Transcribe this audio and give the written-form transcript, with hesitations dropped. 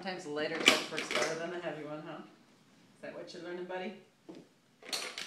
Sometimes the lighter touch works better than the heavy one, huh? Is that what you're learning, buddy?